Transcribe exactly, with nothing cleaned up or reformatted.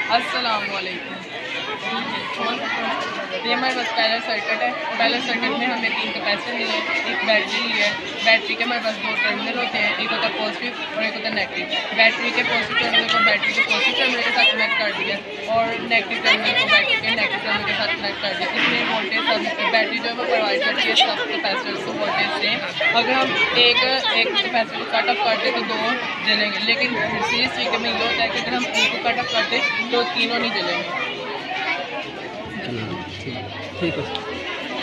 अस्सलामुअलैकुम। ये हमारे पास पहला सर्किट है। पहले सर्किट में हमें तीन कैपेसिटर मिले, एक बैटरी है। बैटरी के हमारे पास दो टर्मिनल होते हैं, एक होता है पॉजिटिव और एक होता है नेगेटिव। बैटरी के पॉजिटिव टर्मिनल को बैटरी के पॉजिटिव टर्मिनल के साथ कनेक्ट कर दिया और नेगेटिव टर्मिनल को बैटरी के नेगेटिव टर्मिनल के साथ कनेक्ट कर दिया। इसमें वोल्टेज सब बैटरी जो है वो प्रोवाइड करती है सब कैपेसिटर्स को वोल्टेज से। अगर हम एक एक कैपेसिटर को कट ऑफ करते तो दो जलेंगे, लेकिन सीरीज तरीके में ये होता है कि अगर हम एक को कट ऑफ करते तो तीनों नहीं जलेंगे। ठीक है।